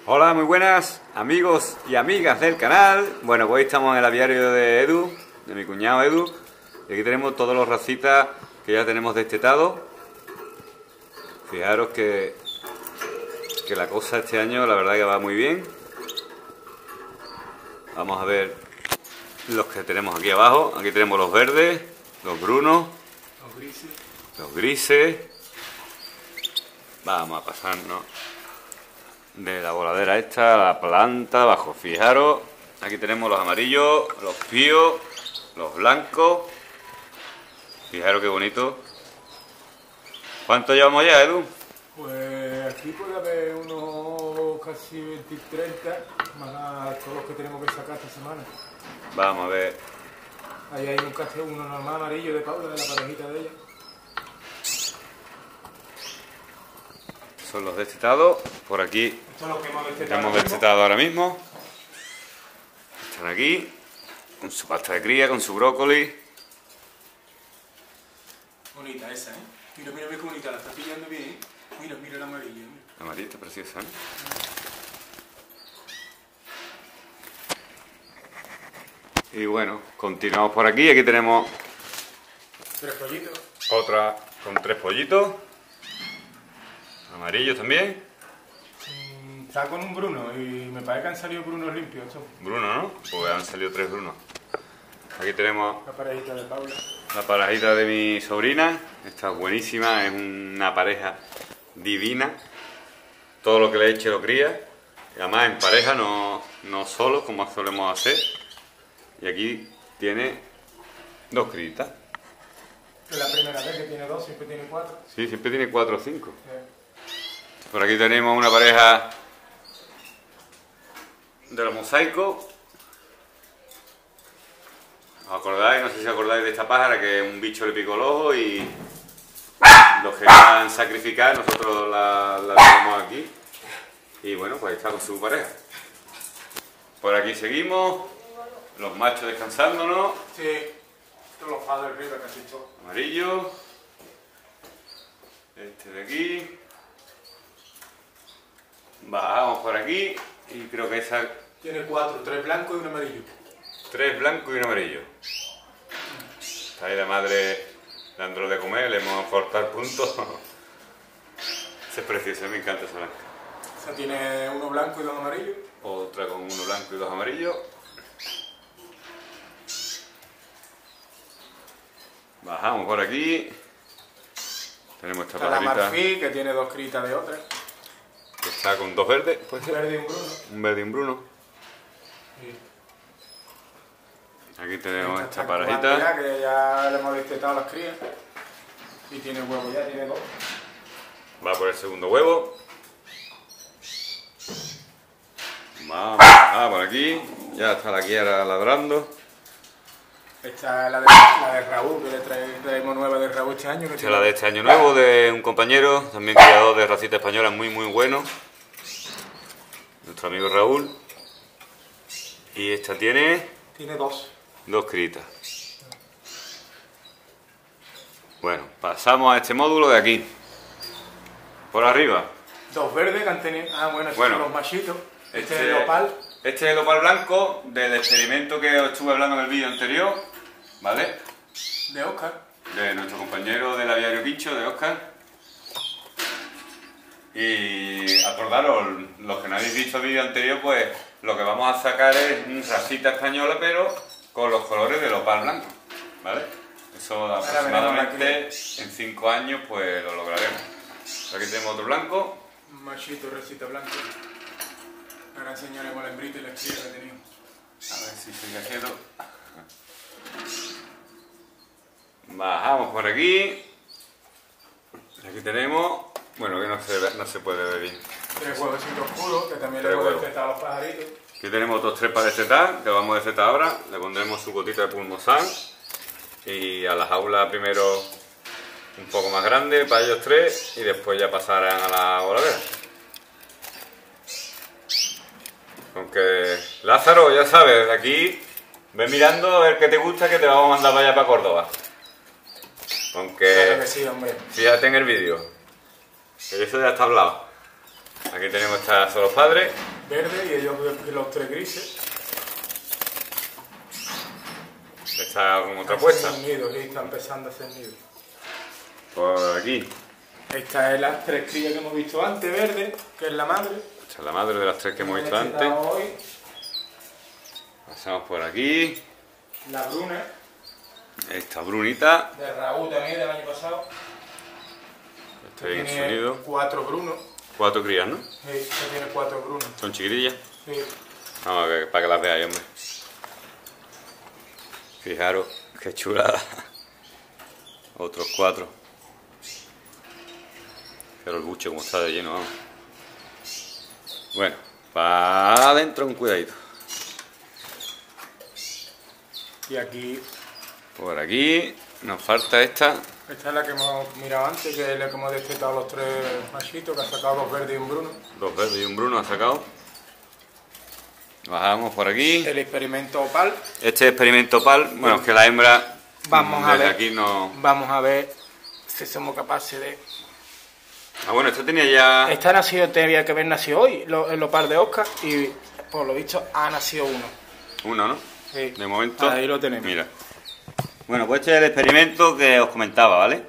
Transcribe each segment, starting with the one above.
Hola, muy buenas amigos y amigas del canal. Bueno, pues hoy estamos en el aviario de Edu, de mi cuñado Edu. Y aquí tenemos todos los racitas que ya tenemos destetados. Fijaros que la cosa este año la verdad que va muy bien. Vamos a ver los que tenemos aquí abajo. Aquí tenemos los verdes, los brunos, los grises. Vamos a pasarnos de la voladera esta a la planta abajo. Fijaros, aquí tenemos los amarillos, los píos, los blancos. Fijaros qué bonito. ¿Cuánto llevamos ya, Edu? Pues aquí puede haber unos casi 20, 30, más todos los que tenemos que sacar esta semana. Vamos a ver. Ahí hay uno normal amarillo de Paula, de la parejita de ella. Son los destetados. Por aquí Estos son los que hemos destetado. hemos destetado ahora mismo. Están aquí, con su pasta de cría, con su brócoli. Bonita esa, ¿eh? Mira, mira, qué bonita, la está pillando bien, ¿eh? Mira, mira la amarilla. Mira. La amarilla está preciosa, ¿eh? Y bueno, continuamos por aquí. Aquí tenemos 3 pollitos. otra con 3 pollitos. Amarillos también. Está con un bruno y me parece que han salido brunos limpios. Esto. Bruno, ¿no? Pues han salido 3 brunos. Aquí tenemos La parejita de Paula. la parejita de mi sobrina. Está buenísima, es una pareja divina. Todo lo que le eche lo cría. Y además en pareja, no solo como solemos hacer. Y aquí tiene 2 critas. Es la primera vez que tiene 2, siempre tiene 4. Sí, siempre tiene 4 o 5. Por aquí tenemos una pareja de los mosaicos. ¿Os acordáis? No sé si acordáis de esta pájara que un bicho le picó el ojo y los querían sacrificar, nosotros la tenemos aquí. Y bueno, pues está con su pareja. Por aquí seguimos, los machos descansándonos. Sí, todos los padres arriba casi todos. Amarillo. Este de aquí. Bajamos por aquí y creo que esa... Tiene 4, 3 blancos y un amarillo. 3 blancos y un amarillo. Está ahí la madre dándolo de comer, le hemos cortado el punto. Ese es precioso, me encanta esa blanca. O sea, tiene uno blanco y 2 amarillos. Otra con uno blanco y 2 amarillos. Bajamos por aquí. Tenemos esta Está la pajarita marfil, que tiene 2 critas de otra. que está con 2 verdes, puede Un ser. verde y un bruno. Un verde y un bruno. Sí. Aquí tenemos esta Está incubando parejita. ya, que ya le hemos destetado las crías. Y tiene huevo ya, tiene 2. Va por el segundo huevo. Vamos por aquí. Ya está la Kiara ladrando. Esta es la de Raúl, que le traemos nueva de Raúl este año. Que Esta es la de este año nuevo, de un compañero, también criador de racita española, muy bueno. Nuestro amigo Raúl. Y esta tiene Tiene 2. 2 critas. Bueno, pasamos a este módulo de aquí. Por arriba. 2 verdes que han tenido... Ah, bueno, estos Bueno, son los machitos. Este es el opal. Este es el opal blanco del experimento que os estuve hablando en el vídeo anterior, ¿vale? De Oscar. De nuestro compañero del aviario Pincho, de Oscar. Y acordaros, los que no habéis visto el vídeo anterior, pues lo que vamos a sacar es una racita española, pero con los colores del opal blanco, ¿vale? Eso aproximadamente en 5 años pues lo lograremos. Aquí tenemos otro blanco. Un machito, recita blanco. Ahora enseñaremos la hembrita y la cría que teníamos. A ver si se queda. Bajamos por aquí. Aquí tenemos... Bueno, que no se puede ver bien. 3 huevecitos oscuros, que también 3 le hemos huevos. destetado a los pajaritos. Aquí tenemos otros 3 para destetar, que vamos a destetar ahora. Le pondremos su gotita de pulmosán. Y a la jaula primero un poco más grande para ellos 3 y después ya pasarán a la voladera. Aunque Lázaro, ya sabes, aquí ven mirando a ver qué te gusta, que te vamos a mandar para allá para Córdoba. Aunque Claro que sí, hombre. fíjate en el vídeo, que eso ya está hablado. Aquí tenemos estos los padres. verde y ellos los 3 grises. Está como otra puesta. Hacen nido, sí, está empezando a hacer nido. Por aquí. Esta es las 3 crías que hemos visto antes, verde, que es la madre. Esta es la madre de las 3 que hemos visto antes. Hoy. Pasamos por aquí. La bruna. Esta brunita. De Raúl también del año pasado. Está bien en su nido. 4 brunos. 4 crías, ¿no? Sí, esta tiene 4 brunos. Son chiquitillas. Sí. Vamos a ver, para que las veáis, hombre. Fijaros, qué chulada. Otros 4. Pero el buche como está de lleno, vamos. Bueno, para adentro con cuidadito. Y aquí, Por aquí nos falta esta. esta es la que hemos mirado antes, que es la que hemos destetado los 3 machitos, que ha sacado 2 verdes y un bruno. 2 verdes y un bruno ha sacado. Bajamos por aquí. El experimento opal. Este experimento opal, bueno, es que la hembra Vamos a desde ver. aquí no... Vamos a ver si somos capaces de... Ah, bueno, esto tenía ya... Esta ha nacido, tenía que haber nacido hoy, el opal de Oscar, y por lo visto ha nacido uno. Uno, ¿no? Sí. De momento... Ahí lo tenemos. Mira. Bueno, pues este es el experimento que os comentaba, ¿vale?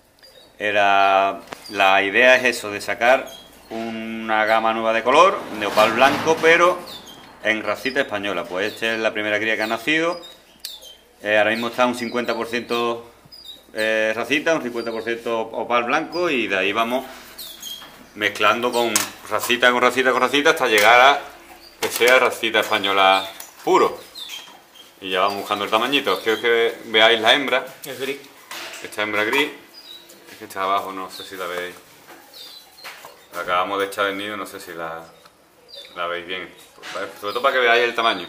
La idea es eso, de sacar una gama nueva de color, de opal blanco, pero en racita española. Pues esta es la primera cría que ha nacido. Ahora mismo está un 50% racita, un 50% opal blanco, y de ahí vamos mezclando con racita, con racita, con racita, hasta llegar a que sea racita española puro. Y ya vamos buscando el tamañito. Quiero que veáis la hembra. Es gris. Esta hembra gris, es que está abajo, no sé si la veis. La acabamos de echar del nido, no sé si la veis bien. Sobre todo para que veáis el tamaño.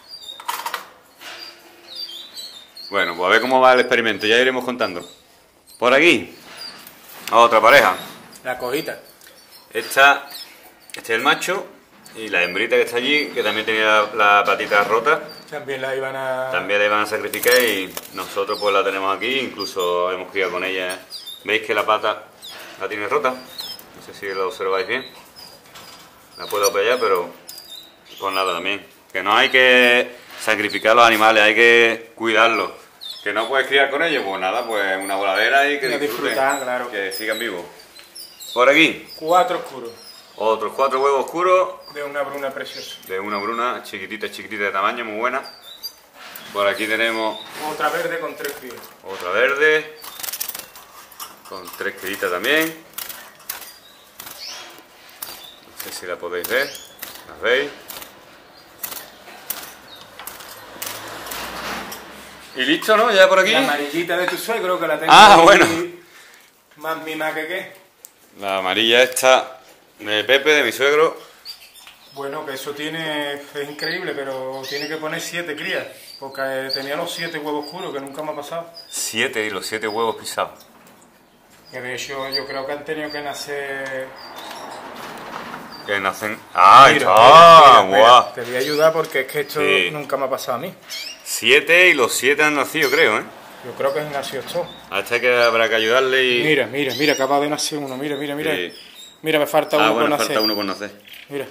Bueno, pues a ver cómo va el experimento, ya iremos contando. Por aquí, otra pareja. La cojita. Este es el macho, y la hembrita que está allí, que también tenía la patita rota. También la iban a... También la iban a sacrificar, y nosotros pues la tenemos aquí, incluso hemos criado con ella. ¿Veis que la pata la tiene rota? No sé si lo observáis bien. La puedo apoyar, pero pues nada también. Que no hay que sacrificar los animales, hay que cuidarlos. Que no puedes criar con ellos, pues nada, pues una voladera y que disfruten, claro. que sigan vivos. Por aquí, 4 oscuros. otros 4 huevos oscuros De una bruna preciosa. de una bruna chiquitita de tamaño, muy buena. Por aquí tenemos Otra verde con 3 crías. otra verde, con 3 critas también. No sé si la podéis ver, ¿las veis? Y listo, ¿no? Ya por aquí. La amarillita de tu suegro, que la tengo Bueno. más mima que qué. La amarilla esta de Pepe, de mi suegro. Bueno, que eso es increíble, pero tiene que poner 7 crías, porque tenía los 7 huevos oscuros, que nunca me ha pasado. 7 y los 7 huevos pisados. Que de hecho yo creo que han tenido que nacer... Que nacen... ¡Ah, ahí Mira, está! mira, mira, ¡Guau! te voy a ayudar porque es que esto Sí. nunca me ha pasado a mí. 7 y los 7 han nacido, creo, ¿eh? Yo creo que es nacido esto. Hasta que habrá que ayudarle y... Mira, acaba de nacer uno, mira. Sí. Mira, me falta uno bueno, por nacer. falta uno por nacer. Mira,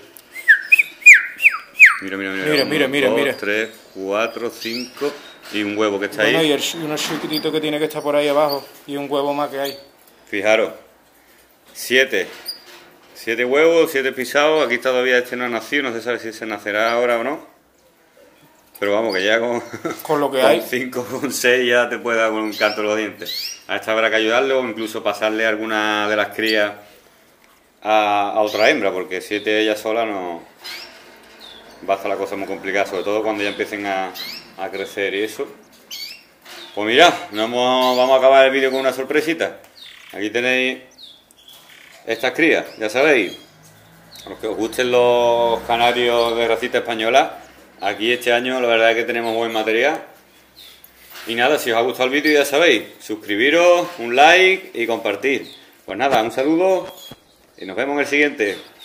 Mira. Mira. 2, 3, 4, 5 y un huevo que está bueno, ahí. y uno chiquitito que tiene que estar por ahí abajo, y un huevo más que hay. Fijaros, 7 huevos, 7 pisados. Aquí todavía este no ha nacido, no se sabe si se nacerá ahora o no. Pero vamos, que ya Con lo que hay. 5, con 6 ya te puede dar con un canto en los dientes. A esta habrá que ayudarle o incluso pasarle alguna de las crías a otra hembra, porque 7 ella sola no... Va a estar la cosa muy complicada, sobre todo cuando ya empiecen a crecer y eso. Pues mirad, vamos a acabar el vídeo con una sorpresita. Aquí tenéis estas crías, ya sabéis. A los que os gusten los canarios de racita española, aquí este año la verdad es que tenemos buen material. Y nada, si os ha gustado el vídeo ya sabéis, suscribiros, un like y compartir. Pues nada, un saludo y nos vemos en el siguiente.